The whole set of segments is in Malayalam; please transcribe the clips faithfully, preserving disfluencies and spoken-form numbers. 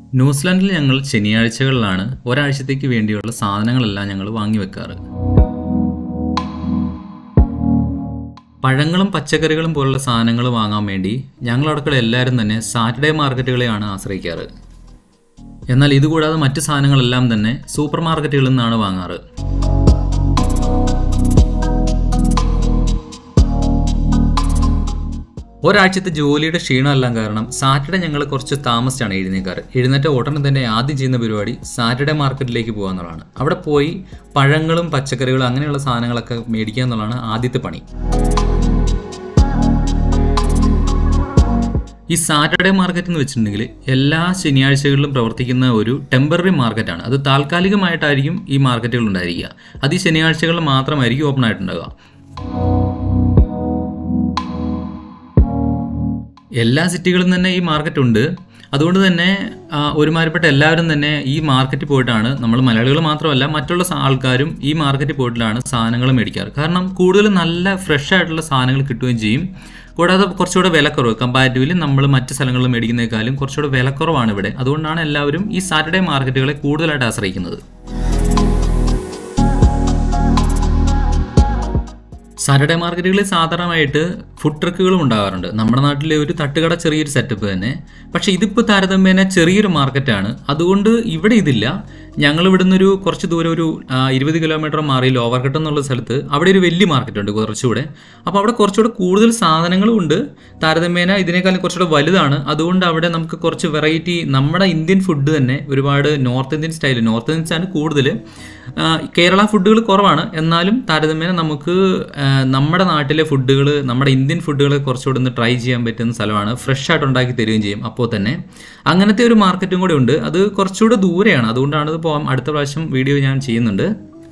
ന്യൂസിലാൻഡിൽ ഞങ്ങൾ ശനിയാഴ്ചകളിലാണ് ഒരാഴ്ചത്തേക്ക് വേണ്ടിയുള്ള സാധനങ്ങളെല്ലാം ഞങ്ങൾ വാങ്ങി വെക്കാറ്. പഴങ്ങളും പച്ചക്കറികളും പോലുള്ള സാധനങ്ങൾ വാങ്ങാൻ വേണ്ടി ഞങ്ങളടക്കം എല്ലാവരും തന്നെ സാറ്റർഡേ മാർക്കറ്റുകളെയാണ് ആശ്രയിക്കാറ്. എന്നാൽ ഇതുകൂടാതെ മറ്റ് സാധനങ്ങളെല്ലാം തന്നെ സൂപ്പർ മാർക്കറ്റുകളിൽ നിന്നാണ് വാങ്ങാറ്. ഒരാഴ്ചത്തെ ജോലിയുടെ ക്ഷീണമെല്ലാം കാരണം സാറ്റർഡേ ഞങ്ങൾ കുറച്ച് താമസിച്ചാണ് എഴുന്നേക്കാറ്. എഴുന്നേറ്റ ഉടനെ തന്നെ ആദ്യം ചെയ്യുന്ന പരിപാടി സാറ്റർഡേ മാർക്കറ്റിലേക്ക് പോകുക എന്നുള്ളതാണ്. അവിടെ പോയി പഴങ്ങളും പച്ചക്കറികളും അങ്ങനെയുള്ള സാധനങ്ങളൊക്കെ മേടിക്കുക എന്നുള്ളതാണ് ആദ്യത്തെ പണി. ഈ സാറ്റർഡേ മാർക്കറ്റ് എന്ന് വെച്ചിട്ടുണ്ടെങ്കിൽ എല്ലാ ശനിയാഴ്ചകളിലും പ്രവർത്തിക്കുന്ന ഒരു ടെമ്പററി മാർക്കറ്റാണ്. അത് താൽക്കാലികമായിട്ടായിരിക്കും ഈ മാർക്കറ്റുകൾ ഉണ്ടായിരിക്കുക. അത് ഈ ശനിയാഴ്ചകളിൽ മാത്രമായിരിക്കും ഓപ്പൺ ആയിട്ടുണ്ടാവുക. എല്ലാ സിറ്റികളിലും തന്നെ ഈ മാർക്കറ്റ് ഉണ്ട്. അതുകൊണ്ട് തന്നെ ഒരുമാതിരിപ്പെട്ട എല്ലാവരും തന്നെ ഈ മാർക്കറ്റിൽ പോയിട്ടാണ്, നമ്മൾ മലയാളികൾ മാത്രമല്ല മറ്റുള്ള ആൾക്കാരും ഈ മാർക്കറ്റിൽ പോയിട്ടാണ് സാധനങ്ങൾ മേടിക്കാറ്. കാരണം കൂടുതൽ നല്ല ഫ്രഷ് ആയിട്ടുള്ള സാധനങ്ങൾ കിട്ടുകയും ചെയ്യും. കൂടാതെ കുറച്ചുകൂടെ വിലക്കുറവ്, കമ്പാരിറ്റീവ്ലി നമ്മൾ മറ്റ് സ്ഥലങ്ങളിൽ മേടിക്കുന്നതിനേക്കാളും കുറച്ചുകൂടെ വിലക്കുറവാണ് ഇവിടെ. അതുകൊണ്ടാണ് എല്ലാവരും ഈ സാറ്റർഡേ മാർക്കറ്റുകളെ കൂടുതലായിട്ട് ആശ്രയിക്കുന്നത്. സാറ്റർഡേ മാർക്കറ്റുകളിൽ സാധാരണമായിട്ട് ഫുഡ് ട്രക്കുകളും ഉണ്ടാകാറുണ്ട്. നമ്മുടെ നാട്ടിലെ ഒരു തട്ടുകട ചെറിയൊരു സെറ്റപ്പ് തന്നെ. പക്ഷേ ഇതിപ്പോൾ താരതമ്യേന ചെറിയൊരു മാർക്കറ്റാണ്. അതുകൊണ്ട് ഇവിടെ ഇതില്ല. ഞങ്ങൾ ഇവിടുന്ന് ഒരു കുറച്ച് ദൂരം, ഒരു ഇരുപത് കിലോമീറ്റർ മാറി ലോവർഘട്ടം എന്നുള്ള സ്ഥലത്ത് അവിടെ ഒരു വലിയ മാർക്കറ്റ് ഉണ്ട് കുറച്ചുകൂടെ. അപ്പോൾ അവിടെ കുറച്ചുകൂടെ കൂടുതൽ സാധനങ്ങളും ഉണ്ട്. താരതമ്യേന ഇതിനേക്കാളും കുറച്ചുകൂടെ വലുതാണ്. അതുകൊണ്ട് അവിടെ നമുക്ക് കുറച്ച് വെറൈറ്റി, നമ്മുടെ ഇന്ത്യൻ ഫുഡ് തന്നെ ഒരുപാട് നോർത്ത് ഇന്ത്യൻ സ്റ്റൈൽ, നോർത്ത് ഇന്ത്യൻസാണ് കൂടുതൽ. കേരള ഫുഡുകൾ കുറവാണ്. എന്നാലും താരതമ്യേന നമുക്ക് നമ്മുടെ നാട്ടിലെ ഫുഡുകൾ, നമ്മുടെ ഇന്ത്യൻ ഫുഡുകൾ കുറച്ചുകൂടെ ഒന്ന് ട്രൈ ചെയ്യാൻ പറ്റുന്ന സ്ഥലമാണ്. ഫ്രഷ് ആയിട്ട് ഉണ്ടാക്കി തരികയും ചെയ്യും അപ്പോൾ തന്നെ. അങ്ങനത്തെ ഒരു മാർക്കറ്റും കൂടെ ഉണ്ട്. അത് കുറച്ചുകൂടെ ദൂരെയാണ്. അതുകൊണ്ടാണ് ഇത് പോകാം. അടുത്ത പ്രാവശ്യം വീഡിയോ ഞാൻ ചെയ്യുന്നുണ്ട്.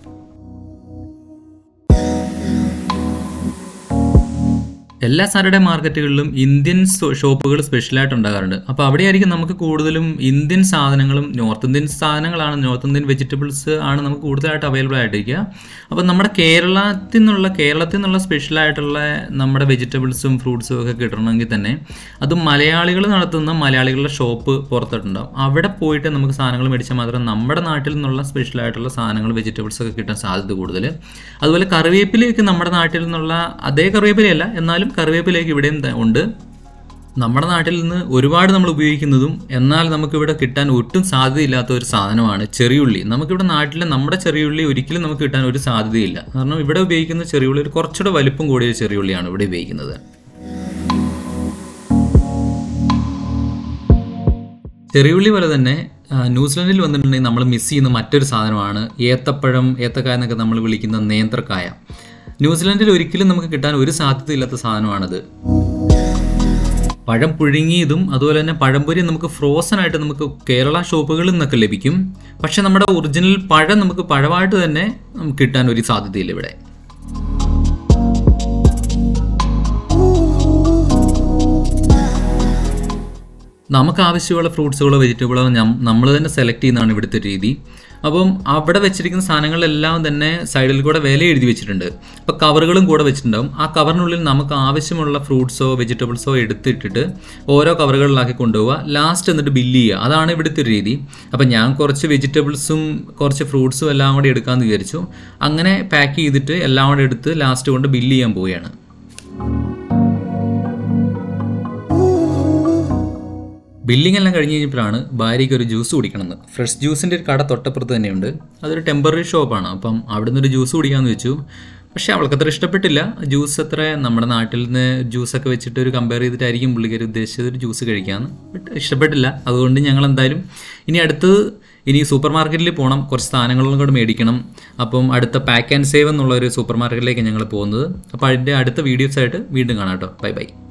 എല്ലാ സാറ്റർഡേ മാർക്കറ്റുകളിലും ഇന്ത്യൻ ഷോപ്പുകൾ സ്പെഷ്യലായിട്ട് ഉണ്ടാകാറുണ്ട്. അപ്പോൾ അവിടെയായിരിക്കും നമുക്ക് കൂടുതലും ഇന്ത്യൻ സാധനങ്ങളും, നോർത്ത് ഇന്ത്യൻ സാധനങ്ങളാണ്, നോർത്ത് ഇന്ത്യൻ വെജിറ്റബിൾസ് ആണ് നമുക്ക് കൂടുതലായിട്ട് അവൈലബിൾ ആയിട്ടിരിക്കുക. അപ്പോൾ നമ്മുടെ കേരളത്തിൽ നിന്നുള്ള കേരളത്തിൽ നിന്നുള്ള സ്പെഷ്യലായിട്ടുള്ള നമ്മുടെ വെജിറ്റബിൾസും ഫ്രൂട്ട്സും ഒക്കെ കിട്ടണമെങ്കിൽ തന്നെ അത് മലയാളികൾ നടത്തുന്ന മലയാളികളുടെ ഷോപ്പ് പുറത്തിട്ടുണ്ടാവും. അവിടെ പോയിട്ട് നമുക്ക് സാധനങ്ങൾ മേടിച്ചാൽ മാത്രമേ നമ്മുടെ നാട്ടിൽ നിന്നുള്ള സ്പെഷ്യലായിട്ടുള്ള സാധനങ്ങൾ, വെജിറ്റബിൾസ് ഒക്കെ കിട്ടാൻ സാധ്യത കൂടുതൽ. അതുപോലെ കറിവേപ്പിലയൊക്കെ നമ്മുടെ നാട്ടിൽ നിന്നുള്ള അതേ കറിവേപ്പിലയല്ല, എന്നാലും കറിവേപ്പിലേക്ക് ഇവിടെയും ഉണ്ട്. നമ്മുടെ നാട്ടിൽ നിന്ന് ഒരുപാട് നമ്മൾ ഉപയോഗിക്കുന്നതും എന്നാൽ നമുക്കിവിടെ കിട്ടാൻ ഒട്ടും സാധ്യതയില്ലാത്ത ഒരു സാധനമാണ് ചെറിയുള്ളി. നമുക്കിവിടെ നാട്ടിലെ നമ്മുടെ ചെറിയുള്ളി ഒരിക്കലും നമുക്ക് കിട്ടാൻ ഒരു സാധ്യതയില്ല. കാരണം ഇവിടെ ഉപയോഗിക്കുന്ന ചെറിയുള്ളി ഒരു കുറച്ചുകൂടെ വലിപ്പം കൂടിയ ചെറിയുള്ളിയാണ് ഇവിടെ ഉപയോഗിക്കുന്നത്. ചെറിയുള്ളി പോലെ തന്നെ ന്യൂസിലാൻഡിൽ വന്നിട്ടുണ്ടെങ്കിൽ നമ്മൾ മിസ് ചെയ്യുന്ന മറ്റൊരു സാധനമാണ് ഏത്തപ്പഴം, ഏത്തക്കായ എന്നൊക്കെ നമ്മൾ വിളിക്കുന്ന നേന്ത്രക്കായ. ന്യൂസിലാൻഡിൽ ഒരിക്കലും നമുക്ക് കിട്ടാൻ ഒരു സാധ്യതയില്ലാത്ത സാധനമാണത്. പഴം പുഴുങ്ങിയതും അതുപോലെ തന്നെ പഴംപൊരി നമുക്ക് ഫ്രോസൺ ആയിട്ട് നമുക്ക് കേരള ഷോപ്പുകളിൽ നിന്നൊക്കെ ലഭിക്കും. പക്ഷെ നമ്മുടെ ഒറിജിനൽ പഴം നമുക്ക് പഴമായിട്ട് തന്നെ നമുക്ക് കിട്ടാൻ ഒരു സാധ്യതയില്ല ഇവിടെ. നമുക്ക് ആവശ്യമുള്ള ഫ്രൂട്ട്സുകളോ വെജിറ്റബിളോ നമ്മൾ തന്നെ സെലക്ട് ചെയ്യുന്നതാണ് ഇവിടുത്തെ രീതി. അപ്പം അവിടെ വെച്ചിരിക്കുന്ന സാധനങ്ങളെല്ലാം തന്നെ സൈഡിൽ കൂടെ വില എഴുതി വെച്ചിട്ടുണ്ട്. അപ്പോൾ കവറുകളും കൂടെ വെച്ചിട്ടുണ്ടാവും. ആ കവറിനുള്ളിൽ നമുക്ക് ആവശ്യമുള്ള ഫ്രൂട്ട്സോ വെജിറ്റബിൾസോ എടുത്തിട്ടിട്ട് ഓരോ കവറുകളിലാക്കി കൊണ്ടുപോവുക. ലാസ്റ്റ് എന്നിട്ട് ബില്ല് ചെയ്യുക. അതാണ് ഇവിടുത്തെ ഒരു രീതി. അപ്പം ഞാൻ കുറച്ച് വെജിറ്റബിൾസും കുറച്ച് ഫ്രൂട്ട്സും എല്ലാം കൂടി എടുക്കാമെന്ന് വിചാരിച്ചു. അങ്ങനെ പാക്ക് ചെയ്തിട്ട് എല്ലാം കൂടെ എടുത്ത് ലാസ്റ്റ് കൊണ്ട് ബില്ല് ചെയ്യാൻ പോവുകയാണ്. ബില്ലിംഗ് എല്ലാം കഴിഞ്ഞ് കഴിഞ്ഞപ്പോഴാണ് ഭാര്യയ്ക്ക് ഒരു ജ്യൂസ് കുടിക്കണമെന്ന്. ഫ്രഷ് ജ്യൂസിൻ്റെ ഒരു കട തൊട്ടപ്പുറത്ത് തന്നെയുണ്ട്. അതൊരു ടെമ്പററി ഷോപ്പാണ്. അപ്പം അവിടെ നിന്നൊരു ജ്യൂസ് കുടിക്കാമെന്ന് വെച്ചു. പക്ഷേ അവൾക്ക് അത്ര ഇഷ്ടപ്പെട്ടില്ല. ജ്യൂസ് അത്ര നമ്മുടെ നാട്ടിൽ നിന്ന് ജ്യൂസൊക്കെ വെച്ചിട്ട് ഒരു കമ്പയർ ചെയ്തിട്ടായിരിക്കും പുള്ളിക്കാരി ഉദ്ദേശിച്ചത് ഒരു ജ്യൂസ് കഴിക്കാമെന്ന്. ബട്ട് ഇഷ്ടപ്പെട്ടില്ല. അതുകൊണ്ട് ഞങ്ങൾ എന്തായാലും ഇനി അടുത്തത് ഇനി സൂപ്പർ മാർക്കറ്റിൽ പോകണം. കുറച്ച് സാധനങ്ങളും കൂടെ മേടിക്കണം. അപ്പം അടുത്ത പാക്ക് ആൻഡ് സേവ് എന്നുള്ള ഒരു സൂപ്പർ മാർക്കറ്റിലേക്ക് ഞങ്ങൾ പോകുന്നത്. അപ്പോൾ അതിൻ്റെ അടുത്ത വീഡിയോസായിട്ട് വീണ്ടും കാണാം കേട്ടോ. Bye by.